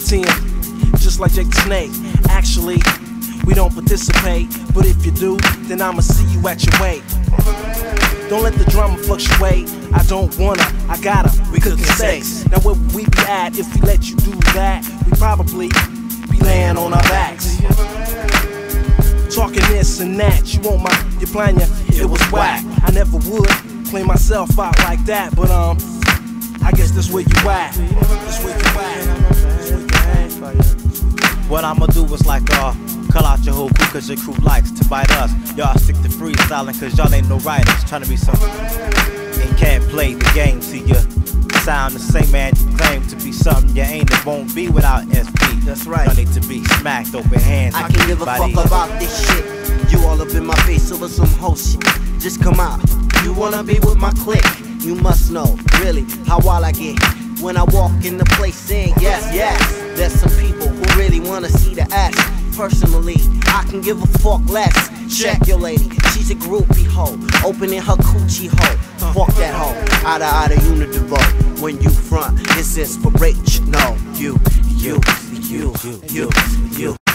team, just like Jake the Snake. Actually, we don't participate, but if you do, then I'ma see you at your weight. Don't let the drama fluctuate. I don't wanna, I gotta. We cooking steaks. Now where would we be at if we let you do that? We probably be laying on our backs, talking this and that. You want your plan, it was whack. I never would play myself out like that, but I guess that's where you at. That's where you at. What I'ma do is like call out your whole crew cause your crew likes to bite us. Y'all stick to freestyling cause y'all ain't no writers. Tryna be something and can't play the game. See ya sound the same, man. You claim to be something you ain't. It won't be without SP. That's right. Y'all need to be smacked open hands. I can give a fuck about this shit. You all up in my face over some whole shit. Just come out. You wanna be with my clique? You must know, really, how wild I get when I walk in the place saying yes, yes. There's some people who really wanna see the ass. Personally, I can give a fuck less. Check your lady, she's a groupie hoe, opening her coochie hole. Fuck that hoe, out of Unidivo. When you front, it's inspirational. You.